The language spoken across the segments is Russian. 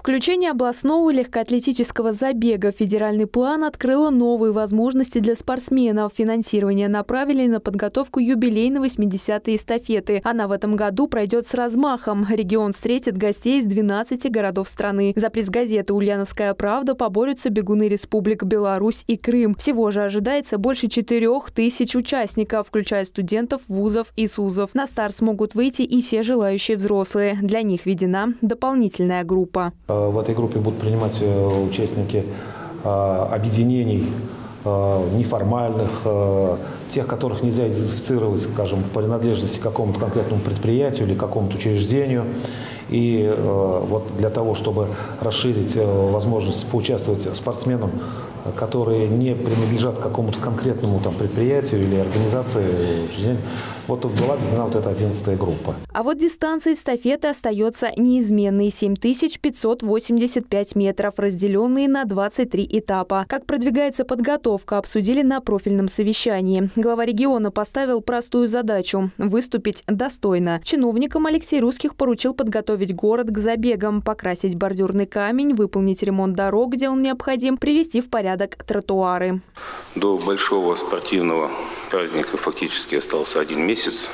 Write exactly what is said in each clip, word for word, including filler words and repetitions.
Включение областного легкоатлетического забега в федеральный план открыло новые возможности для спортсменов. Финансирование направили на подготовку юбилейной восьмидесятой эстафеты. Она в этом году пройдет с размахом. Регион встретит гостей из двенадцати городов страны. За приз газеты «Ульяновская правда» поборются бегуны республик Беларусь и Крым. Всего же ожидается больше четырех тысяч участников, включая студентов вузов и СУЗов. На старт смогут выйти и все желающие взрослые. Для них введена дополнительная группа. В этой группе будут принимать участники объединений неформальных, тех, которых нельзя идентифицировать, скажем, по принадлежности к какому-то конкретному предприятию или какому-то учреждению. И вот для того, чтобы расширить возможность поучаствовать спортсменам, которые не принадлежат какому-то конкретному там предприятию или организации, вот тут была введена вот эта одиннадцатая группа. А вот дистанция эстафеты остается неизменной – семь тысяч пятьсот восемьдесят пять метров, разделенные на двадцать три этапа. Как продвигается подготовка, обсудили на профильном совещании. Глава региона поставил простую задачу – выступить достойно. Чиновникам Алексей Русских поручил подготовить город к забегам, покрасить бордюрный камень, выполнить ремонт дорог, где он необходим, привести в порядок тротуары. До большого спортивного праздника фактически остался один месяц.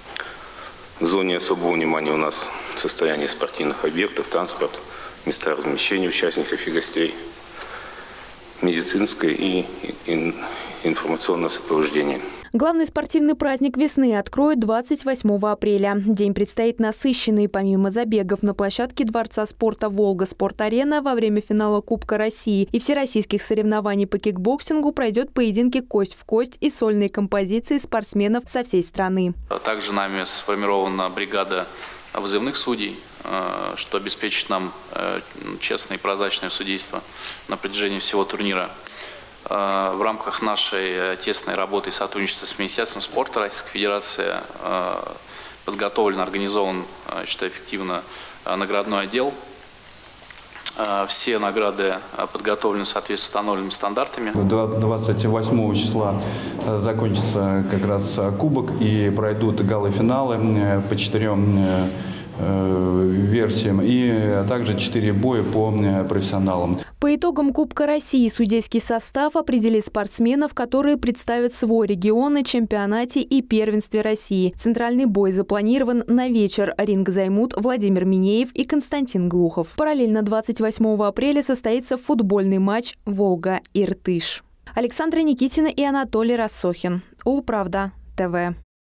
В зоне особого внимания у нас состояние спортивных объектов, транспорт, места размещения участников и гостей, медицинское и информационное сопровождение. Главный спортивный праздник весны откроют двадцать восьмого апреля. День предстоит насыщенный. Помимо забегов на площадке Дворца спорта «Волга» спорт-арена во время финала Кубка России и всероссийских соревнований по кикбоксингу пройдет поединки кость в кость и сольные композиции спортсменов со всей страны. Также нами сформирована бригада вызывных судей, что обеспечит нам честное и прозрачное судейство на протяжении всего турнира. В рамках нашей тесной работы и сотрудничества с Министерством спорта Российской Федерации подготовлен, организован, считаю, эффективно наградной отдел. Все награды подготовлены в соответствии с установленными стандартами. двадцать восьмого числа закончится как раз кубок и пройдут гала-финалы по четырем версиям и также четыре боя по профессионалам. По итогам Кубка России судейский состав определит спортсменов, которые представят свой регион на чемпионате и первенстве России. Центральный бой запланирован на вечер. Ринг займут Владимир Минеев и Константин Глухов. Параллельно двадцать восьмого апреля состоится футбольный матч «Волга-Иртыш». Александра Никитина и Анатолий Рассохин. Улправда ТВ.